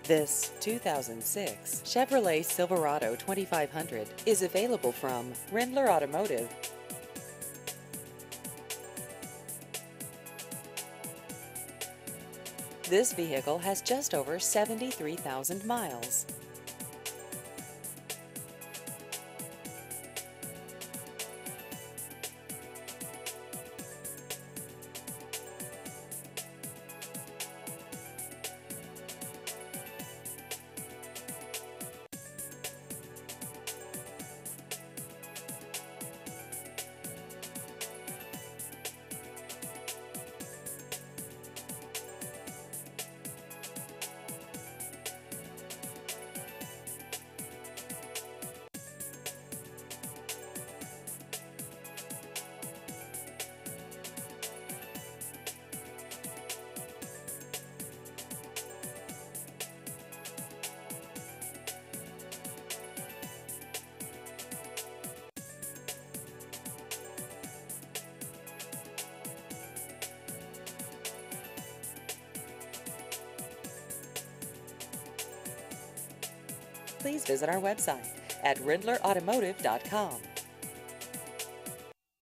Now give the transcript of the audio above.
This 2006 Chevrolet Silverado 2500 is available from Rindler Automotive. This vehicle has just over 73,000 miles. Please visit our website at rindlerautomotive.com.